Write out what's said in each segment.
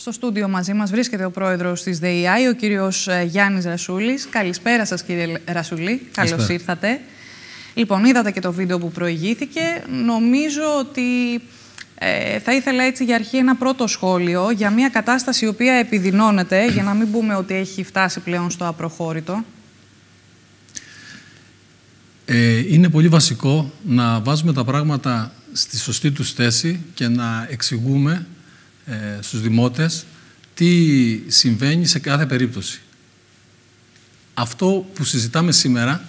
Στο στούντιο μαζί μας βρίσκεται ο πρόεδρος της ΔΕΙΑΗ, ο κύριος Γιάννης Ρασούλης. Καλησπέρα σας, κύριε Ρασούλη. Καλώς ήρθατε. Λοιπόν, είδατε και το βίντεο που προηγήθηκε. Νομίζω ότι θα ήθελα έτσι για αρχή ένα πρώτο σχόλιο για μια κατάσταση η οποία επιδεινώνεται, για να μην πούμε ότι έχει φτάσει πλέον στο απροχώρητο. Είναι πολύ βασικό να βάζουμε τα πράγματα στη σωστή τους θέση και να εξηγούμε στους δημότες τι συμβαίνει σε κάθε περίπτωση. Αυτό που συζητάμε σήμερα,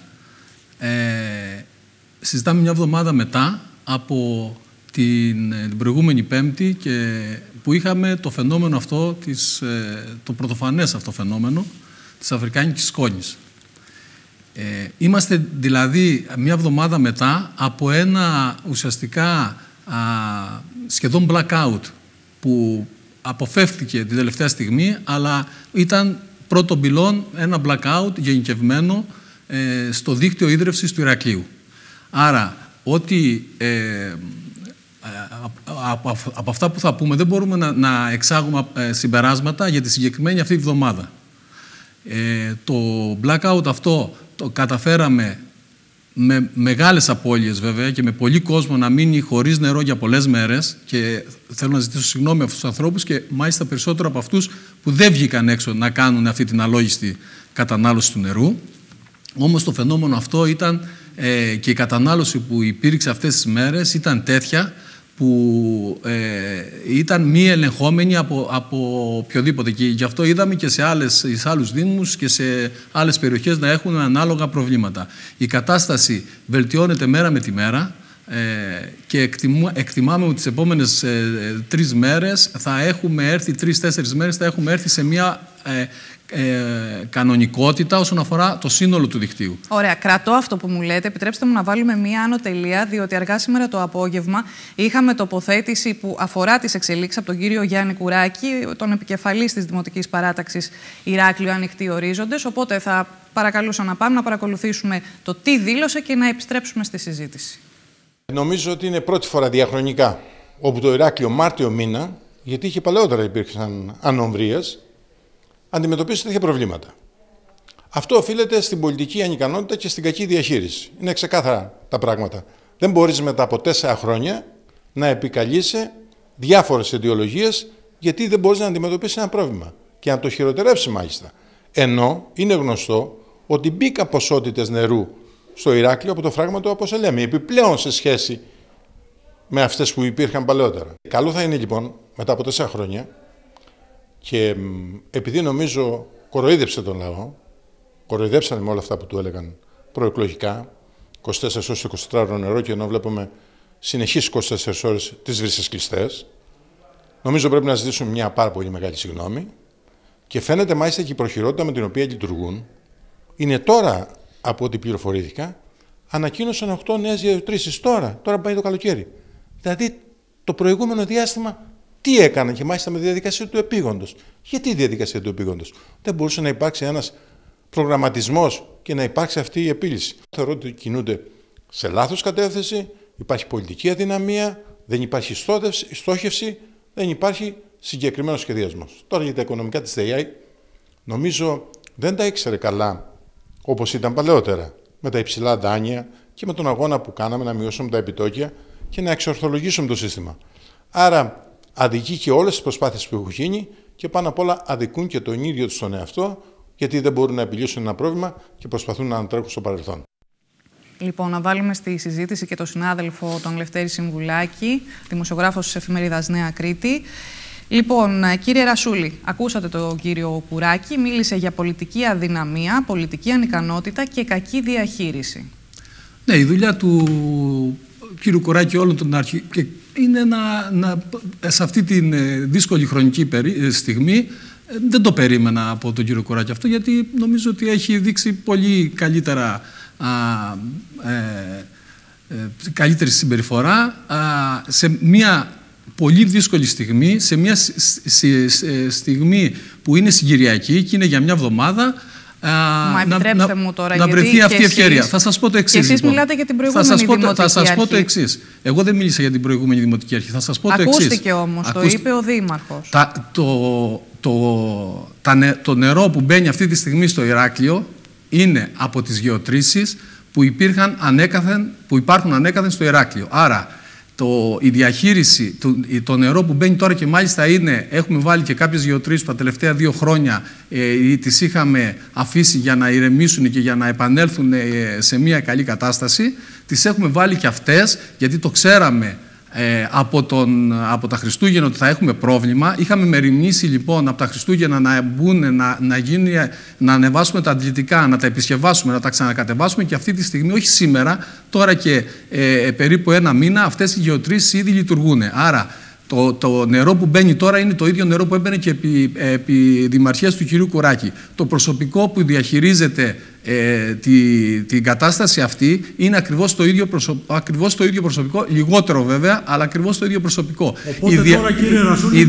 συζητάμε μια εβδομάδα μετά από την προηγούμενη Πέμπτη που είχαμε το φαινόμενο αυτό, το πρωτοφανές αυτό φαινόμενο της Αφρικάνικης σκόνης. Είμαστε δηλαδή μια εβδομάδα μετά από ένα ουσιαστικά σχεδόν blackout που αποφεύθηκε την τελευταία στιγμή, αλλά ήταν πρώτο μπυλόν ένα blackout γενικευμένο στο δίκτυο ίδρευσης του Ηρακλείου. Άρα, ότι από αυτά που θα πούμε δεν μπορούμε να εξάγουμε συμπεράσματα για τη συγκεκριμένη αυτή εβδομάδα. Το blackout αυτό το καταφέραμε με μεγάλες απώλειες βέβαια και με πολύ κόσμο να μείνει χωρίς νερό για πολλές μέρες, και θέλω να ζητήσω συγγνώμη από αυτούς τους ανθρώπους και μάλιστα περισσότερο από αυτούς που δεν βγήκαν έξω να κάνουν αυτή την αλόγιστη κατανάλωση του νερού. Όμως το φαινόμενο αυτό ήταν και η κατανάλωση που υπήρξε αυτές τις μέρες ήταν τέτοια που ήταν μη ελεγχόμενη από οποιοδήποτε. Και γι' αυτό είδαμε και σε άλλους δήμους και σε άλλες περιοχές να έχουν ανάλογα προβλήματα. Η κατάσταση βελτιώνεται μέρα με τη μέρα και εκτιμάμε ότι τις επόμενες 3 μέρες θα έχουμε έρθει, 3-4 μέρες θα έχουμε έρθει σε μια κανονικότητα όσον αφορά το σύνολο του δικτύου. Ωραία, κρατώ αυτό που μου λέτε. Επιτρέψτε μου να βάλουμε μία άνω τελεία, διότι αργά σήμερα το απόγευμα είχαμε τοποθέτηση που αφορά τις εξελίξεις από τον κύριο Γιάννη Κουράκη, τον επικεφαλής της Δημοτικής Παράταξης Ηράκλειο Ανοιχτοί Ορίζοντες. Οπότε θα παρακαλούσα να πάμε να παρακολουθήσουμε το τι δήλωσε και να επιστρέψουμε στη συζήτηση. Νομίζω ότι είναι πρώτη φορά διαχρονικά όπου το Ηράκλειο Μάρτιο μήνα, γιατί είχε παλαιότερα υπήρξαν ανομβρίες, αντιμετωπίσει τέτοια προβλήματα. Αυτό οφείλεται στην πολιτική ανικανότητα και στην κακή διαχείριση. Είναι ξεκάθαρα τα πράγματα. Δεν μπορείς μετά από 4 χρόνια να επικαλείσαι διάφορες αιτιολογίες γιατί δεν μπορείς να αντιμετωπίσεις ένα πρόβλημα και να το χειροτερεύσεις μάλιστα. Ενώ είναι γνωστό ότι μπήκαν ποσότητες νερού στο Ηράκλειο από το φράγμα του Αποσελέμη, επιπλέον σε σχέση με αυτές που υπήρχαν παλαιότερα. Καλό θα είναι λοιπόν μετά από 4 χρόνια, και επειδή νομίζω κοροϊδέψε τον λαό, κοροϊδέψανε με όλα αυτά που του έλεγαν προεκλογικά, 24 ώρες 24 ώρες νερό, και ενώ βλέπουμε συνεχείς 24 ώρες τις βρύσες κλειστές, νομίζω πρέπει να ζητήσουμε μια πάρα πολύ μεγάλη συγγνώμη, και φαίνεται μάλιστα και η προχειρότητα με την οποία λειτουργούν. Είναι τώρα, από ό,τι πληροφορήθηκα, ανακοίνωσαν 8 νέες διατρήσεις τώρα πάει το καλοκαίρι. Δηλαδή το προηγούμενο διάστημα τι έκαναν, και μάλιστα με τη διαδικασία του επίγοντος. Γιατί η διαδικασία του επίγοντος? Δεν μπορούσε να υπάρξει ένας προγραμματισμός και να υπάρξει αυτή η επίλυση? Θεωρώ ότι κινούνται σε λάθος κατεύθυνση, υπάρχει πολιτική αδυναμία, δεν υπάρχει στόχευση, δεν υπάρχει συγκεκριμένος σχεδιασμός. Τώρα για τα οικονομικά της ΔΕΙΑΗ, νομίζω δεν τα ήξερε καλά όπως ήταν παλαιότερα, με τα υψηλά δάνεια και με τον αγώνα που κάναμε να μειώσουμε τα επιτόκια και να εξορθολογήσουμε το σύστημα. Άρα αδικεί και όλες τις προσπάθειες που έχουν γίνει, και πάνω απ' όλα αδικούν και τον ίδιο τους τον εαυτό, γιατί δεν μπορούν να επιλύσουν ένα πρόβλημα και προσπαθούν να ανατρέχουν στο παρελθόν. Λοιπόν, να βάλουμε στη συζήτηση και τον συνάδελφο τον Λευτέρη Συμβουλάκη, δημοσιογράφος της εφημερίδας Νέα Κρήτη. Λοιπόν, κύριε Ρασούλη, ακούσατε τον κύριο Κουράκη, μίλησε για πολιτική αδυναμία, πολιτική ανικανότητα και κακή διαχείριση. Ναι, η δουλειά του κύριου Κουράκη όλων των είναι σε αυτή τη δύσκολη χρονική στιγμή, δεν το περίμενα από τον κύριο Κουράκη αυτό, γιατί νομίζω ότι έχει δείξει πολύ καλύτερη συμπεριφορά σε μια πολύ δύσκολη στιγμή, σε μια στιγμή που είναι συγκυριακή και είναι για μια εβδομάδα, Μα επιτρέψτε μου τώρα, να βρεθεί αυτή η ευκαιρία. Θα σας πω το εξής. Και εσείς μιλάτε για την προηγούμενη δημοτική αρχή. Θα σας πω το εξής. Εγώ δεν μίλησα για την προηγούμενη δημοτική αρχή. Θα σας πω το εξής. Ακούστηκε όμως, το είπε ο Δήμαρχος. Το νερό που μπαίνει αυτή τη στιγμή στο Ηράκλειο είναι από τις γεωτρήσεις που υπάρχουν ανέκαθεν στο Ηράκλειο. Άρα η διαχείριση, το νερό που μπαίνει τώρα, και μάλιστα έχουμε βάλει και κάποιες γεωτρήσεις που τα τελευταία 2 χρόνια τις είχαμε αφήσει για να ηρεμήσουν και για να επανέλθουν σε μια καλή κατάσταση. Τις έχουμε βάλει και αυτές, γιατί το ξέραμε από τα Χριστούγεννα ότι θα έχουμε πρόβλημα. Είχαμε μεριμνήσει λοιπόν από τα Χριστούγεννα να μπουν, να ανεβάσουμε τα αντλητικά, να τα επισκευάσουμε, να τα ξανακατεβάσουμε, και αυτή τη στιγμή, όχι σήμερα, τώρα και περίπου 1 μήνα, αυτές οι γεωτρήσεις ήδη λειτουργούν. Άρα το νερό που μπαίνει τώρα είναι το ίδιο νερό που έμπαινε και επί δημαρχίας του κυρίου Κουράκη. Το προσωπικό που διαχειρίζεται την κατάσταση αυτή είναι ακριβώς το ίδιο προσωπικό, λιγότερο βέβαια, αλλά ακριβώς το ίδιο προσωπικό. Οπότε τώρα, κύριε Ρασούλη,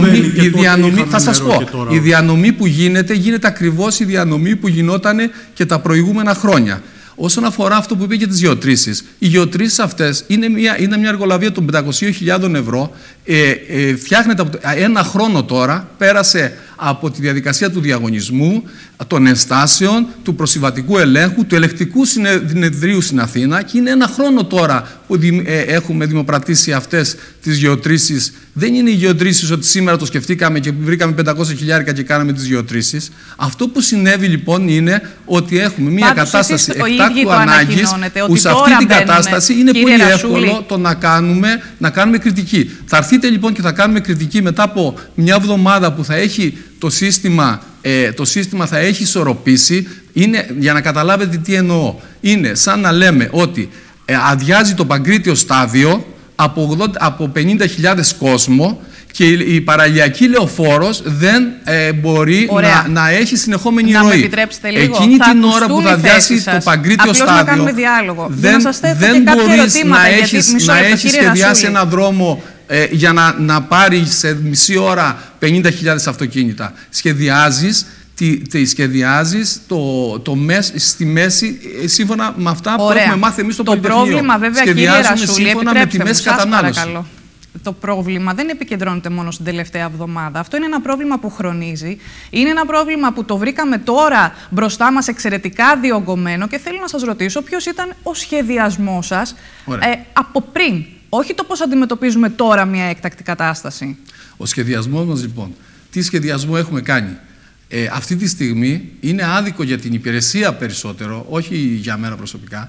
η διανομή που γίνεται ακριβώς η διανομή που γινόταν και τα προηγούμενα χρόνια. Όσον αφορά αυτό που είπε για τις γεωτρήσεις, οι γεωτρήσεις αυτές είναι μια εργολαβία των 500.000 ευρώ. Φτιάχνεται από 1 χρόνο τώρα, πέρασε από τη διαδικασία του διαγωνισμού, των ενστάσεων, του προσυμβατικού ελέγχου, του ελεκτικού συνεδρίου στην Αθήνα, και είναι 1 χρόνο τώρα που έχουμε δημοπρατήσει αυτές τις γεωτρήσεις. Δεν είναι οι γεωτρήσεις ότι σήμερα το σκεφτήκαμε και βρήκαμε 500.000 και κάναμε τις γεωτρήσεις. Αυτό που συνέβη λοιπόν είναι ότι έχουμε μια κατάσταση εκτάκτου ανάγκης, που σε αυτή την κατάσταση είναι πολύ εύκολο το να κάνουμε κριτική. Θα έρθετε λοιπόν και θα κάνουμε κριτική μετά από μια εβδομάδα που θα έχει το σύστημα θα έχει ισορροπήσει. Για να καταλάβετε τι εννοώ, είναι σαν να λέμε ότι αδειάζει το Παγκρίτιο στάδιο από 50.000 κόσμο και η παραλιακή λεωφόρος δεν μπορεί να έχει συνεχόμενη ροή. Να με επιτρέψετε λίγο. Εκείνη την ώρα που θα αδειάσει το Παγκρίτιο στάδιο, δεν μπορείς να έχεις σχεδιάσει ένα δρόμο για να πάρει σε μισή ώρα 50.000 αυτοκίνητα. Σχεδιάζεις στη μέση σύμφωνα με αυτά που έχουμε μάθει εμείς στο Πολυτεχνείο. Το πρόβλημα βέβαια, κύριε Ρασούλη, επιτρέψτε μου, σας παρακαλώ. Το πρόβλημα δεν επικεντρώνεται μόνο στην τελευταία εβδομάδα. Αυτό είναι ένα πρόβλημα που χρονίζει. Είναι ένα πρόβλημα που το βρήκαμε τώρα μπροστά μας εξαιρετικά διωγγωμένο, και θέλω να σας ρωτήσω ποιος ήταν ο σχεδιασμός σας από πριν. Όχι το πώς αντιμετωπίζουμε τώρα μια έκτακτη κατάσταση. Ο σχεδιασμός μας λοιπόν, τι σχεδιασμό έχουμε κάνει? Αυτή τη στιγμή είναι άδικο για την υπηρεσία περισσότερο, όχι για μένα προσωπικά,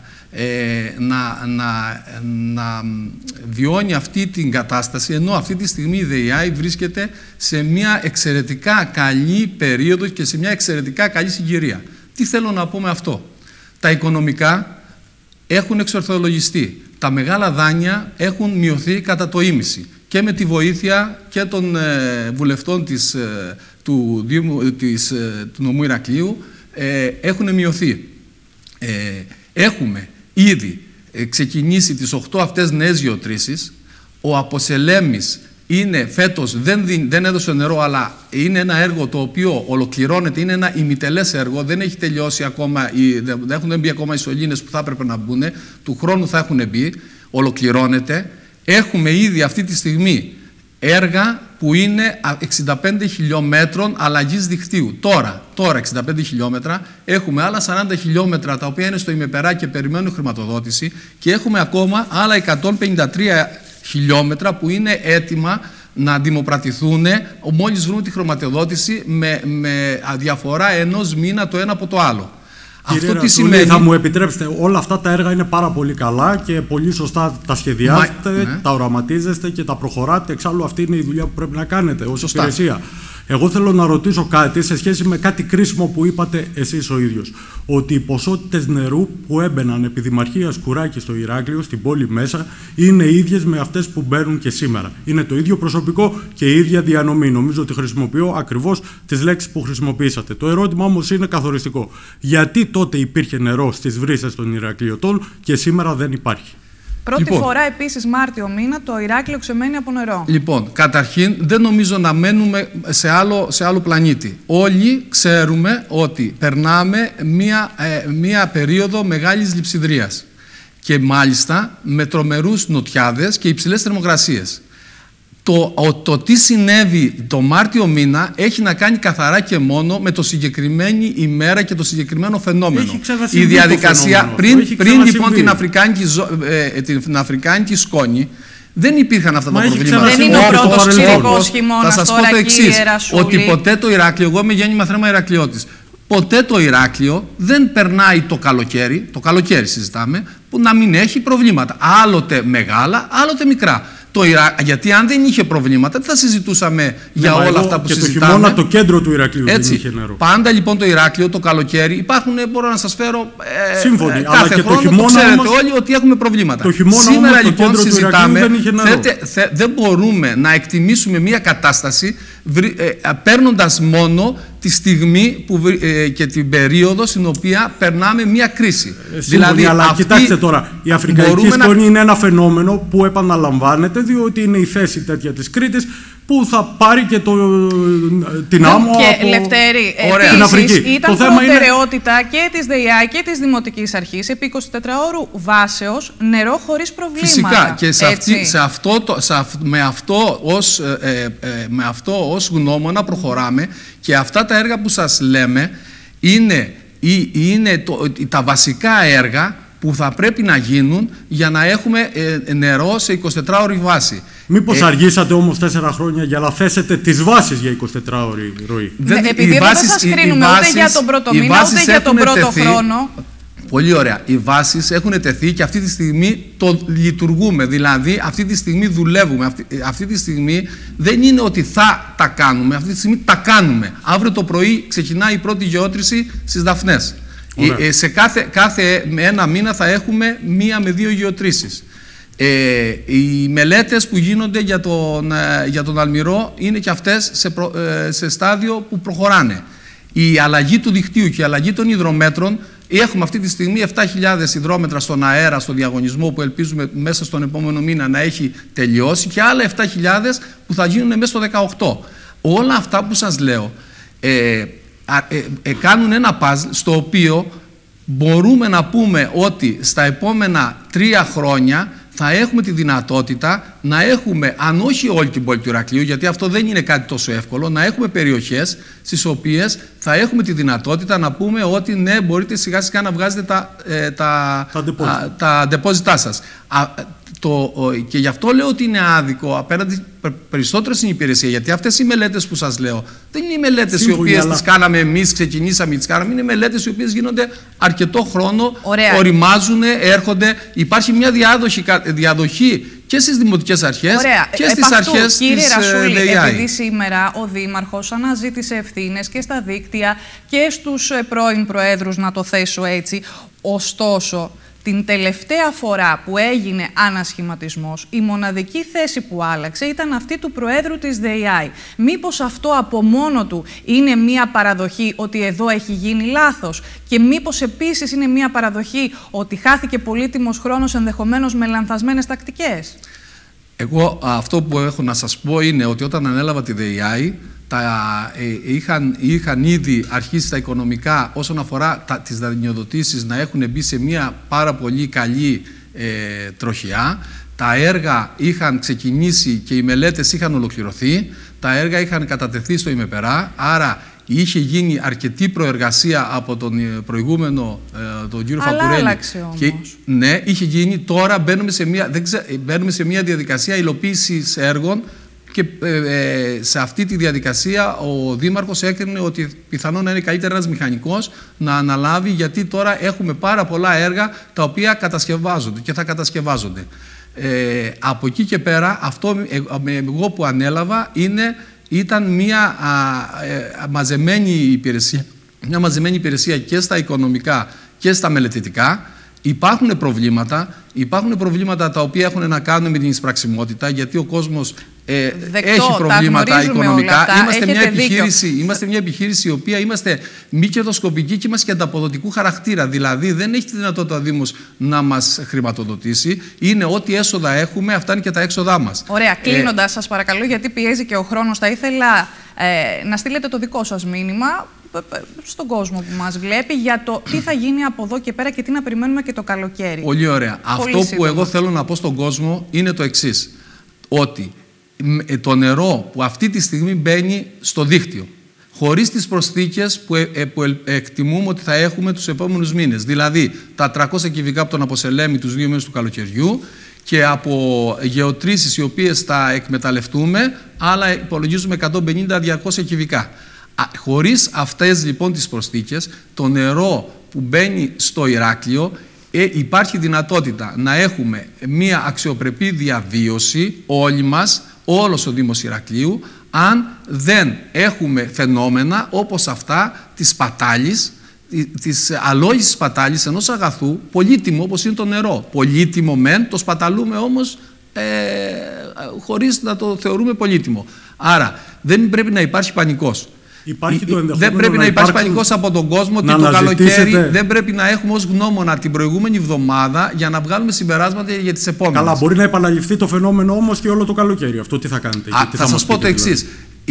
να βιώνει αυτή την κατάσταση, ενώ αυτή τη στιγμή η ΔΕΙΑΗ βρίσκεται σε μια εξαιρετικά καλή περίοδο και σε μια εξαιρετικά καλή συγκυρία. Τι θέλω να πω με αυτό? Τα οικονομικά έχουν εξορθολογιστεί. Τα μεγάλα δάνεια έχουν μειωθεί κατά το ίμιση, και με τη βοήθεια και των βουλευτών του νομού Ηρακλείου έχουν μειωθεί. Έχουμε ήδη ξεκινήσει τις 8 αυτές νέες γεωτρήσεις. Ο Αποσελέμης φέτος δεν έδωσε νερό, αλλά είναι ένα έργο το οποίο ολοκληρώνεται, είναι ένα ημιτελές έργο, δεν έχει τελειώσει ακόμα, δεν έχουν μπει ακόμα οι σωλήνες που θα έπρεπε να μπουν, του χρόνου θα έχουν μπει, ολοκληρώνεται. Έχουμε ήδη αυτή τη στιγμή έργα που είναι 65 χιλιόμετρων αλλαγής δικτύου. Τώρα 65 χιλιόμετρα, έχουμε άλλα 40 χιλιόμετρα τα οποία είναι στο ημεπερά και περιμένουν χρηματοδότηση, και έχουμε ακόμα άλλα 153 χιλιόμετρα που είναι έτοιμα να δημοπρατηθούν μόλις βρουν τη χρηματοδότηση, με διαφορά 1 μήνα το ένα από το άλλο. Κύριε αυτό τι σημαίνει? Θα μου επιτρέψετε, όλα αυτά τα έργα είναι πάρα πολύ καλά και πολύ σωστά τα σχεδιάζετε, τα οραματίζεστε και τα προχωράτε. Εξάλλου αυτή είναι η δουλειά που πρέπει να κάνετε ως υπηρεσία. Εγώ θέλω να ρωτήσω κάτι σε σχέση με κάτι κρίσιμο που είπατε εσείς ο ίδιος. Ότι οι ποσότητες νερού που έμπαιναν επί Δημαρχίας Κουράκη στο Ηράκλειο, στην πόλη μέσα, είναι ίδιες με αυτές που μπαίνουν και σήμερα. Είναι το ίδιο προσωπικό και η ίδια διανομή. Νομίζω ότι χρησιμοποιώ ακριβώς τις λέξεις που χρησιμοποιήσατε. Το ερώτημα όμως είναι καθοριστικό. Γιατί τότε υπήρχε νερό στις βρύσες των Ηρακλειωτών και σήμερα δεν υπάρχει? Πρώτη φορά επίσης Μάρτιο μήνα το Ηράκλειο ξεμένει από νερό. Λοιπόν, καταρχήν δεν νομίζω να μένουμε σε άλλο πλανήτη. Όλοι ξέρουμε ότι περνάμε μία περίοδο μεγάλης λειψιδρίας και μάλιστα με τρομερούς νοτιάδες και υψηλές θερμοκρασίες. Το τι συνέβη το Μάρτιο μήνα έχει να κάνει καθαρά και μόνο με το συγκεκριμένη ημέρα και το συγκεκριμένο φαινόμενο. Η διαδικασία πριν λοιπόν την αφρικάνικη σκόνη δεν υπήρχαν αυτά τα προβλήματα. Δεν είναι ο πρώτος ψυχικός χειμώνας τώρα, κύριε Ρασούλη. Ότι ποτέ το Ηράκλειο, εγώ είμαι γέννημα θρέμα Ηρακλειώτης, ποτέ το Ηράκλειο δεν περνάει το καλοκαίρι συζητάμε, που να μην έχει προβλήματα. Άλλοτε μεγάλα, άλλοτε μικρά. Γιατί αν δεν είχε προβλήματα, δεν θα συζητούσαμε για όλα αυτά που συζητάμε. Και το χειμώνα το κέντρο του Ηρακλείου δεν είχε νερό. Πάντα λοιπόν το Ηράκλειο, το καλοκαίρι, υπάρχουν, μπορώ να σας φέρω σύμφωνοι, κάθε χρόνο, το ξέρετε όλοι ότι έχουμε προβλήματα. Σήμερα λοιπόν συζητάμε, δεν μπορούμε να εκτιμήσουμε μια κατάσταση παίρνοντας μόνο τη στιγμή και την περίοδο στην οποία περνάμε μια κρίση. Δηλαδή, αλλά κοιτάξτε τώρα, η αφρικανική σκόνη είναι ένα φαινόμενο που επαναλαμβάνεται, διότι είναι η θέση τέτοια της Κρήτης που θα πάρει και την άμμο από Λευτέρη, την Αφρική. Ήταν προτεραιότητα και της ΔΕΙΑ και της Δημοτικής Αρχής επί 24 ώρου βάσεως νερό χωρίς προβλήματα. Φυσικά και με αυτό ως γνώμονα προχωράμε και αυτά τα έργα που σας λέμε είναι τα βασικά έργα που θα πρέπει να γίνουν για να έχουμε νερό σε 24ωρη βάση. Μήπως αργήσατε όμως 4 χρόνια για να θέσετε τις βάσεις για 24ωρη ροή? Επειδή δεν σας κρίνουμε ούτε για τον πρώτο μήνα, ούτε για τον πρώτο χρόνο. Πολύ ωραία. Οι βάσεις έχουν τεθεί και αυτή τη στιγμή το λειτουργούμε. Δηλαδή, αυτή τη στιγμή δουλεύουμε. Αυτή τη στιγμή δεν είναι ότι θα τα κάνουμε. Αυτή τη στιγμή τα κάνουμε. Αύριο το πρωί ξεκινάει η πρώτη γεώτρηση στις Δαφνές. Σε κάθε ένα μήνα θα έχουμε 1 με 2 γεωτρήσεις. Οι μελέτες που γίνονται για τον Αλμυρό είναι και αυτές σε στάδιο που προχωράνε. Η αλλαγή του δικτύου και η αλλαγή των υδρομέτρων, έχουμε αυτή τη στιγμή 7.000 υδρόμετρα στον αέρα, στο διαγωνισμό που ελπίζουμε μέσα στον επόμενο μήνα να έχει τελειώσει και άλλα 7.000 που θα γίνουν μέσα στο 18. Όλα αυτά που σας λέω κάνουν ένα παζλ στο οποίο μπορούμε να πούμε ότι στα επόμενα 3 χρόνια θα έχουμε τη δυνατότητα να έχουμε, αν όχι όλη την πόλη του Ηρακλείου, γιατί αυτό δεν είναι κάτι τόσο εύκολο, να έχουμε περιοχές στις θα έχουμε τη δυνατότητα να πούμε ότι ναι, μπορείτε σιγά σιγά να βγάζετε τα ντεπόζιτά σας. Και γι' αυτό λέω ότι είναι άδικο απέναντι περισσότερο στην υπηρεσία, γιατί αυτές οι μελέτες που σας λέω δεν είναι οι μελέτες οι οποίες τις κάναμε εμείς, ξεκινήσαμε, τις κάναμε, είναι μελέτες οι οποίες γίνονται αρκετό χρόνο, οριμάζουν, έρχονται, υπάρχει μια διαδοχή και στις δημοτικές αρχές και στις αρχές της ΔΕΙΑ. Επειδή σήμερα ο Δήμαρχος αναζήτησε ευθύνες και στα δίκτυα και στους πρώην προέδρους, να το θέσω έτσι, ωστόσο την τελευταία φορά που έγινε ανασχηματισμός, η μοναδική θέση που άλλαξε ήταν αυτή του Προέδρου της ΔΕΙΑ. Μήπως αυτό από μόνο του είναι μία παραδοχή ότι εδώ έχει γίνει λάθος? Και μήπως επίσης είναι μία παραδοχή ότι χάθηκε πολύτιμος χρόνος ενδεχομένως με λανθασμένες τακτικές? Εγώ αυτό που έχω να σας πω είναι ότι όταν ανέλαβα τη ΔΕΙΑ, είχαν ήδη αρχίσει τα οικονομικά όσον αφορά τις δανειοδοτήσεις να έχουν μπει σε μια πάρα πολύ καλή τροχιά. Τα έργα είχαν ξεκινήσει και οι μελέτες είχαν ολοκληρωθεί. Τα έργα είχαν κατατεθεί στο ημεπερά, άρα είχε γίνει αρκετή προεργασία από τον προηγούμενο, τον κύριο Φακουρέλη. Αλλά άλλαξε όμως. Ναι, είχε γίνει. Τώρα μπαίνουμε σε μια διαδικασία υλοποίησης έργων και σε αυτή τη διαδικασία ο Δήμαρχος έκρινε ότι πιθανόν να είναι καλύτερα ένας μηχανικός να αναλάβει, γιατί τώρα έχουμε πάρα πολλά έργα τα οποία κατασκευάζονται και θα κατασκευάζονται. Από εκεί και πέρα, αυτό εγώ που ανέλαβα ήταν μια μαζεμένη υπηρεσία και στα οικονομικά και στα μελετητικά. Υπάρχουν προβλήματα τα οποία έχουν να κάνουν με την εισπραξιμότητα, γιατί ο κόσμος έχει προβλήματα οικονομικά. Είμαστε μια επιχείρηση η οποία είμαστε μη κερδοσκοπική και είμαστε και ανταποδοτικού χαρακτήρα. Δηλαδή δεν έχει τη δυνατότητα ο Δήμος να μας χρηματοδοτήσει. Είναι ό,τι έσοδα έχουμε, αυτά είναι και τα έξοδά μας. Ωραία. Κλείνοντας, σας παρακαλώ, γιατί πιέζει και ο χρόνος, θα ήθελα να στείλετε το δικό σας μήνυμα στον κόσμο που μας βλέπει για το τι θα γίνει από εδώ και πέρα και τι να περιμένουμε και το καλοκαίρι. Πολύ ωραία. Αυτό που εγώ θέλω να πω στον κόσμο είναι το εξής. Ότι το νερό που αυτή τη στιγμή μπαίνει στο δίκτυο, χωρίς τις προσθήκες που εκτιμούμε ότι θα έχουμε τους επόμενους μήνες, δηλαδή τα 300 κυβικά από τον Αποσελέμη τους 2 μήνες του καλοκαιριού και από γεωτρήσεις οι οποίες θα εκμεταλλευτούμε, άλλα υπολογίζουμε 150-200 κυβικά. Χωρίς αυτές λοιπόν τις προσθήκες, το νερό που μπαίνει στο Ηράκλειο, υπάρχει δυνατότητα να έχουμε μία αξιοπρεπή διαβίωση όλοι μας, όλος ο Δήμος Ηρακλείου, αν δεν έχουμε φαινόμενα όπως αυτά της σπατάλης, της αλόγης σπατάλης ενός αγαθού πολύτιμο όπως είναι το νερό. Πολύτιμο μεν, το σπαταλούμε όμως χωρίς να το θεωρούμε πολύτιμο. Άρα δεν πρέπει να υπάρχει πανικός. Δεν πρέπει να υπάρχει πανικός από τον κόσμο ότι το καλοκαίρι δεν πρέπει να έχουμε ως γνώμονα την προηγούμενη εβδομάδα για να βγάλουμε συμπεράσματα για τις επόμενες. Καλά, μπορεί να επαναληφθεί το φαινόμενο όμως και όλο το καλοκαίρι. Αυτό τι θα κάνετε? Θα σας πω το εξής.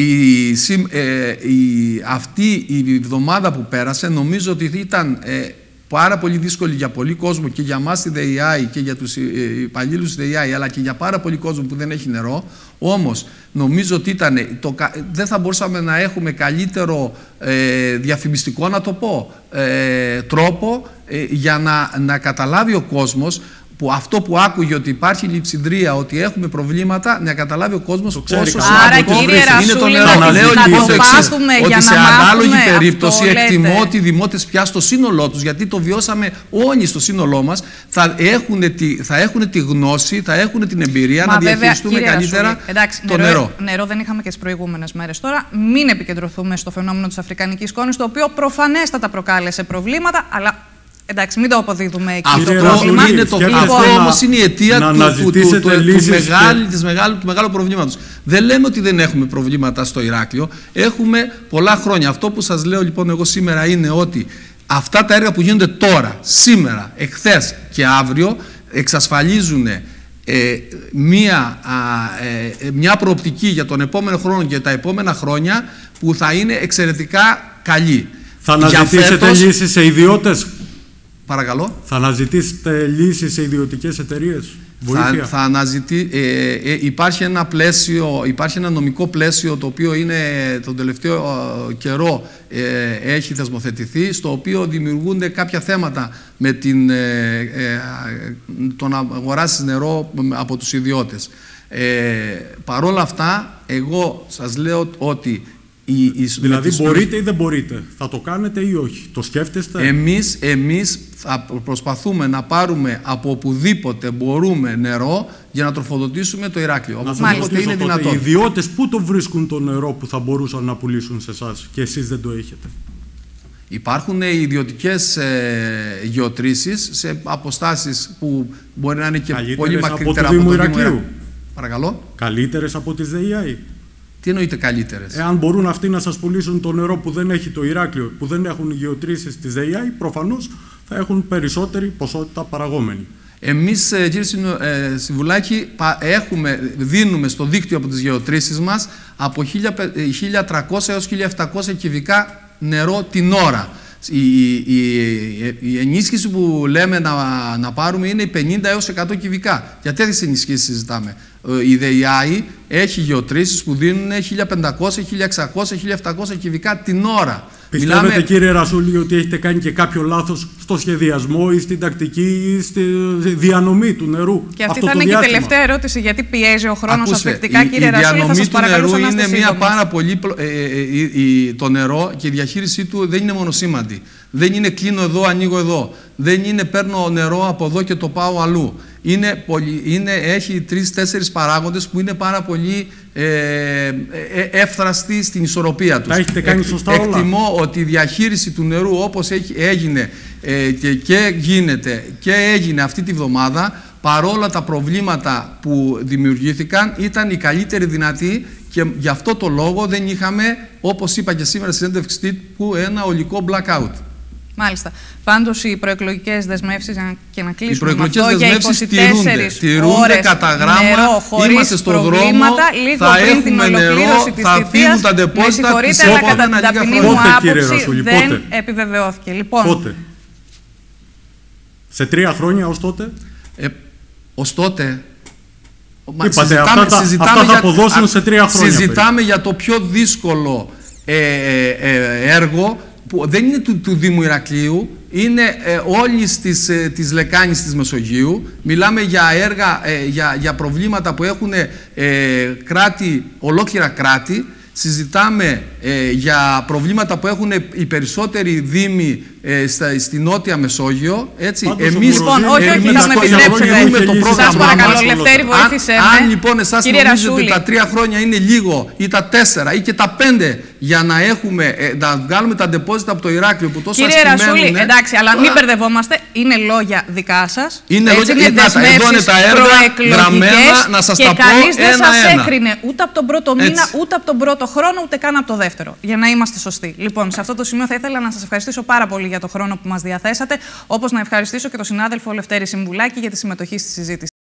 Αυτή η εβδομάδα που πέρασε νομίζω ότι ήταν πάρα πολύ δύσκολη για πολύ κόσμο και για μας στη ΔΕΙΑΗ και για τους υπαλλήλους της ΔΕΙΑΗ, αλλά και για πάρα πολύ κόσμο που δεν έχει νερό. Όμως νομίζω ότι δεν θα μπορούσαμε να έχουμε καλύτερο διαφημιστικό, να το πω, τρόπο για να καταλάβει ο κόσμος που αυτό που άκουγε ότι υπάρχει λειψιδρία, ότι έχουμε προβλήματα, να καταλάβει ο κόσμος πόσο σημαντικό είναι το νερό. Λέω λοιπόν το εξής, ότι σε ανάλογη περίπτωση εκτιμώ ότι οι δημότες πια στο σύνολό τους, γιατί το βιώσαμε όλοι στο σύνολό μας, θα έχουν τη γνώση, θα έχουν την εμπειρία να διαχειριστούμε καλύτερα το νερό. Νερό δεν είχαμε και τις προηγούμενες μέρες. Τώρα μην επικεντρωθούμε στο φαινόμενο της αφρικανικής σκόνης, το οποίο προφανέστατα προκάλεσε προβλήματα, αλλά εντάξει, μην το αποδίδουμε εκεί. Αυτό όμως είναι η αιτία του μεγάλου προβλήματος. Δεν λέμε ότι δεν έχουμε προβλήματα στο Ηράκλειο. Έχουμε πολλά χρόνια. Αυτό που σας λέω λοιπόν εγώ σήμερα είναι ότι αυτά τα έργα που γίνονται τώρα, σήμερα, εχθές και αύριο εξασφαλίζουν μια προοπτική για τον επόμενο χρόνο και τα επόμενα χρόνια που θα είναι εξαιρετικά καλή. Θα αναζητήσετε λύσεις σε ιδιώτες? Παρακαλώ. Θα αναζητήσετε λύσεις σε ιδιωτικές εταιρείες? Υπάρχει ένα νομικό πλαίσιο το οποίο είναι τον τελευταίο καιρό έχει θεσμοθετηθεί, στο οποίο δημιουργούνται κάποια θέματα με το να αγοράσεις νερό από τους ιδιώτες. Παρόλα αυτά, εγώ σας λέω ότι δηλαδή μπορείτε ή δεν μπορείτε, θα το κάνετε ή όχι, το σκέφτεστε? Εμείς θα προσπαθούμε να πάρουμε από οπουδήποτε μπορούμε νερό για να τροφοδοτήσουμε το Ηράκλειο. Οπουδήποτε είναι δυνατόν. Οι ιδιώτες πού το βρίσκουν το νερό που θα μπορούσαν να πουλήσουν σε εσάς και εσείς δεν το έχετε? Υπάρχουν ιδιωτικές γεωτρήσεις σε αποστάσεις που μπορεί να είναι και πολύ μακρύτερα από το Δήμο Ηρακλείου. Παρακαλώ. Καλύτερες από τις ΔΕΙΑΗ? Τι εννοείται καλύτερες? Εάν μπορούν αυτοί να σας πουλήσουν το νερό που δεν έχει το Ηράκλειο, που δεν έχουν γεωτρήσεις της ΔΕΙΑΗ, προφανώς θα έχουν περισσότερη ποσότητα παραγόμενη. Εμείς, κύριε Συμβουλάκη, δίνουμε στο δίκτυο από τις γεωτρήσεις μας από 1.300 έως 1.700 κυβικά νερό την ώρα. Η ενίσχυση που λέμε να πάρουμε είναι 50 έως 100 κυβικά. Για τέτοιες ενισχύσεις συζητάμε. Η ΔΕΙΑΗ έχει γεωτρήσεις που δίνουν 1.500, 1.600, 1.700 κυβικά την ώρα. Πιστεύετε, κύριε Ρασούλη, ότι έχετε κάνει και κάποιο λάθος στο σχεδιασμό ή στην τακτική ή στη διανομή του νερού? Και αυτή θα είναι και η τελευταία ερώτηση, γιατί πιέζει ο χρόνος ασφικτικά, κύριε Ρασούλη. Θα σας παρακαλούσα να είστε σύντομοι. Είναι μια πάρα πολύ. Το νερό και η διαχείρισή του δεν είναι μονοσήμαντη. Δεν είναι κλείνω εδώ, ανοίγω εδώ. Δεν είναι παίρνω νερό από εδώ και το πάω αλλού. Έχει 3-4 παράγοντες που είναι πάρα πολύ εύθραστοι στην ισορροπία τους. Τα έχετε κάνει σωστά όλα? Εκτιμώ ότι η διαχείριση του νερού όπως έγινε και γίνεται και έγινε αυτή τη βδομάδα παρόλα τα προβλήματα που δημιουργήθηκαν, ήταν η καλύτερη δυνατή και γι' αυτό το λόγο δεν είχαμε, όπως είπα και σήμερα στη συνέντευξη τύπου, ένα ολικό blackout. Μάλιστα. Πάντως οι προεκλογικές δεσμεύσεις, και να κλείσουμε οι προεκλογικές δεσμεύσεις τηρούνται κατά γράμμα, είμαστε στον δρόμο, θα έχουμε νερό, θα φύγουν τα ντεπόζιτα τις επόμενα λίγα χρόνια. Πότε, κύριε Ρασούλη, δεν επιβεβαιώθηκε. Λοιπόν, πότε? Σε 3 χρόνια ως τότε? Ως τότε... Είπατε, αυτά θα αποδώσουν σε 3 χρόνια. Συζητάμε για το πιο δύσκολο έργο, που δεν είναι του Δήμου Ηρακλείου, είναι όλης της λεκάνης της Μεσογείου. Μιλάμε για έργα, για προβλήματα που έχουν ολόκληρα κράτη. Συζητάμε για προβλήματα που έχουν οι περισσότεροι δήμοι στη Νότια Μεσόγειο. Έτσι. Εμείς λοιπόν, όχι, θα με επιτρέψετε. Σας παρακαλώ, Λευτέρη, βοήθησέ με. Αν λοιπόν εσάς νομίζετε ότι τα 3 χρόνια είναι λίγο ή τα 4 ή και τα 5 για να βγάλουμε τα ντεπόζιτα από το Ηράκλειο που τόσο ασκημένουν. Κύριε Ρασούλη, εντάξει, αλλά μην μπερδευόμαστε. Είναι λόγια δικά σας. Είναι λόγια, εδώ είναι τα έργα γραμμένα, να σας τα πω ένα-ένα. Και κανείς δεν σας έκρινε ούτε από τον πρώτο μήνα, ούτε από τον πρώτο χρόνο, ούτε καν από το δεύτερο. Για να είμαστε σωστοί. Λοιπόν, σε αυτό το σημείο θα ήθελα να σας ευχαριστήσω πάρα πολύ για το χρόνο που μας διαθέσατε, όπως να ευχαριστήσω και τον συνάδελφο Λευτέρη Συμβουλάκη για τη συμμετοχή στη συζήτηση.